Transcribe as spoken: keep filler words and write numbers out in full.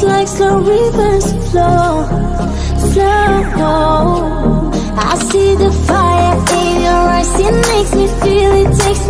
like slow rivers flow, flow. I see the fire in your eyes, it makes me feel, it takes